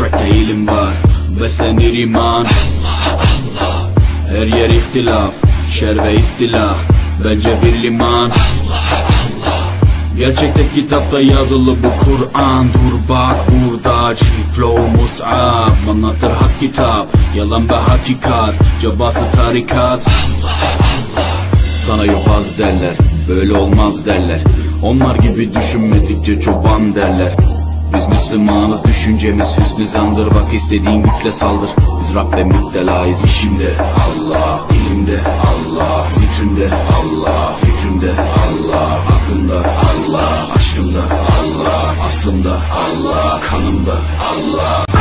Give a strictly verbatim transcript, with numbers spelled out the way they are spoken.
trackte ilim var, beslenir iman. Her yer ihtilaf, şer ve istilah, bence bir liman. Gerçekte kitapta yazılı bu Kur'an. Dur bak burada flow mus'ab, anlatır hak kitap, yalan ve hakikat, cabası tarikat. Sana yobaz derler, böyle olmaz derler, onlar gibi düşünmedikçe çoban derler. Biz Müslümanız, düşüncemiz hüsnü zandır, bak istediğin güçle saldır. Biz Rabbe müptelayız, işimde Allah, dilimde Allah, zikrimde Allah, fikrimde Allah, aklımda Allah, aşkımda Allah, aslımda Allah, kanımda Allah.